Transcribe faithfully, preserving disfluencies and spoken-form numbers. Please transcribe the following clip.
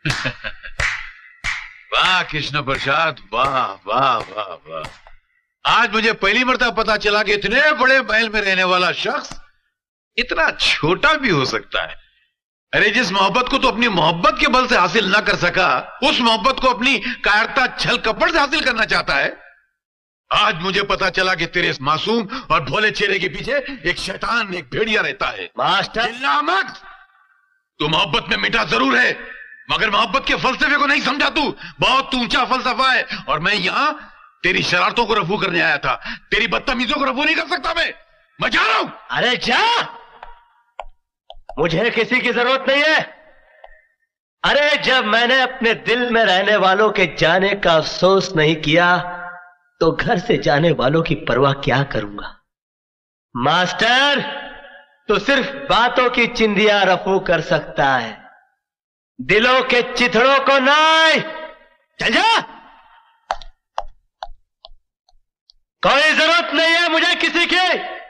वाह कृष्ण प्रसाद, वाह वाह वाह वाह। आज मुझे पहली मर्तबा पता चला कि इतने बड़े महल में रहने वाला शख्स इतना छोटा भी हो सकता है। अरे जिस मोहब्बत को तो अपनी मोहब्बत के बल से हासिल ना कर सका, उस मोहब्बत को अपनी कायरता छल कपड़ से हासिल करना चाहता है। आज मुझे पता चला कि तेरे इस मासूम और भोले चेहरे के पीछे एक शैतान, एक भेड़िया रहता है। मास्टर चिल्ला मत। तू मोहब्बत में मिटा जरूर है, मगर मोहब्बत के फलसफे को नहीं समझा। तू बहुत ऊंचा फलसफा है, और मैं यहां तेरी शरारतों को रफू करने आया था। तेरी बदतमीजों को रफू नहीं कर सकता मैं। मैं जा रहा हूं। अरे जा, मुझे किसी की जरूरत नहीं है। अरे जब मैंने अपने दिल में रहने वालों के जाने का अफसोस नहीं किया, तो घर से जाने वालों की परवाह क्या करूंगा। मास्टर, तो सिर्फ बातों की चिंदियां रफू कर सकता है, दिलों के चिथड़ों को नहीं। चल जा। कोई जरूरत नहीं है मुझे किसी की।